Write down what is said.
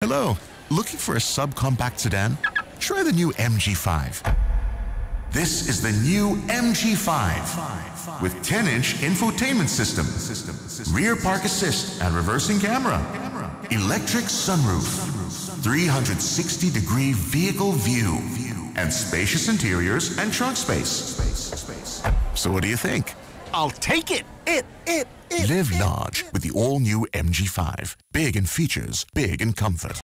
Hello, looking for a subcompact sedan? Try the new MG5. This is the new MG5 with 10-inch infotainment system, rear park assist and reversing camera, electric sunroof, 360-degree vehicle view, and spacious interiors and trunk space. So what do you think? I'll take it. Live large with the all-new MG5. Big in features, big in comfort.